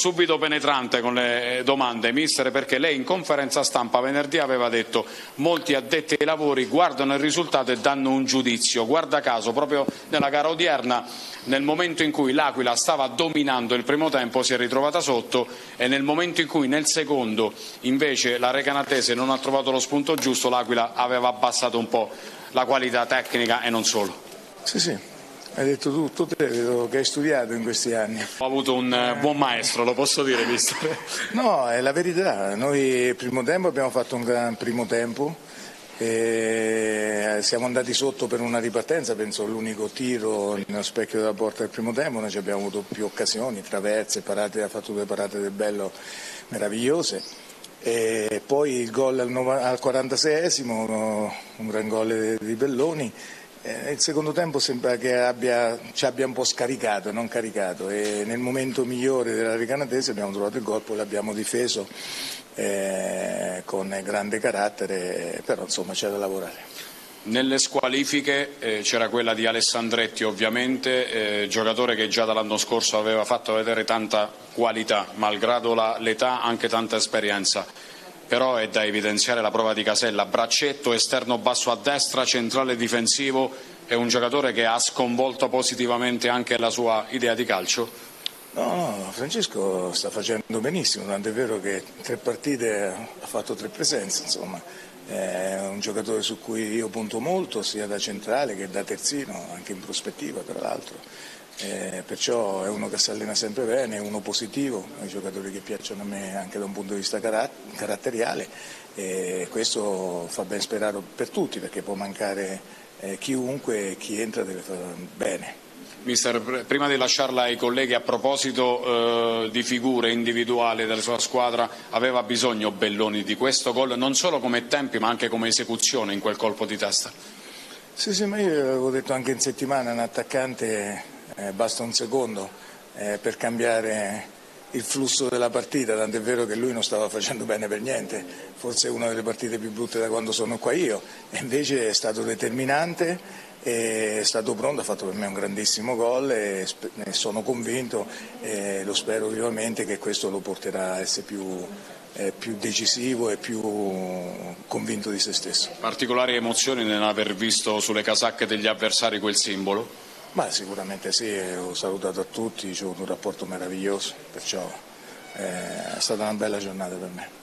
subito penetrante con le domande, mister, perché lei in conferenza stampa venerdì aveva detto molti addetti ai lavori guardano il risultato e danno un giudizio. Guarda caso, proprio nella gara odierna, nel momento in cui l'Aquila stava dominando il primo tempo si è ritrovata sotto, e nel momento in cui nel secondo invece la Recanatese non ha trovato lo spunto giusto, l'Aquila aveva abbassato un po' la qualità tecnica e non solo. Sì, hai detto tutto te, vedo che hai studiato in questi anni. Ho avuto un buon maestro, lo posso dire, mister? No, è la verità. Noi il primo tempo abbiamo fatto un gran primo tempo. E siamo andati sotto per una ripartenza, penso l'unico tiro nello specchio della porta del primo tempo. Noi abbiamo avuto più occasioni, traverse, parate, ha fatto 2 parate del Bello meravigliose. E poi il gol al 46esimo, un gran gol di Belloni. Il secondo tempo sembra che ci abbia un po' scaricato, non caricato, e nel momento migliore della Recanatese abbiamo trovato il gol, poi l'abbiamo difeso con grande carattere, però insomma c'è da lavorare. Nelle squalifiche c'era quella di Alessandretti, ovviamente, giocatore che già dall'anno scorso aveva fatto vedere tanta qualità, malgrado l'età, anche tanta esperienza. Però è da evidenziare la prova di Casella, braccetto, esterno basso a destra, centrale difensivo, è un giocatore che ha sconvolto positivamente anche la sua idea di calcio? No, Francesco sta facendo benissimo, tanto è vero che 3 partite ha fatto 3 presenze, insomma. È un giocatore su cui io punto molto, sia da centrale che da terzino, anche in prospettiva tra l'altro. Perciò è uno che si allena sempre bene, è uno positivo, è un giocatore che piacciono a me anche da un punto di vista caratteriale, e questo fa ben sperare per tutti, perché può mancare chiunque, chi entra deve fare bene. Mister, prima di lasciarla ai colleghi, a proposito di figure individuali della sua squadra, aveva bisogno Belloni di questo gol, non solo come tempi ma anche come esecuzione in quel colpo di testa? Sì, ma io avevo detto anche in settimana, un attaccante basta un secondo per cambiare il flusso della partita, tant'è vero che lui non stava facendo bene per niente, forse è una delle partite più brutte da quando sono qua io, e invece è stato determinante, è stato pronto, ha fatto per me un grandissimo gol e sono convinto, lo spero vivamente, che questo lo porterà a essere più decisivo e più convinto di se stesso. Particolari emozioni nell'aver visto sulle casacche degli avversari quel simbolo? Ma sicuramente sì, ho salutato a tutti, ho avuto un rapporto meraviglioso, perciò è stata una bella giornata per me.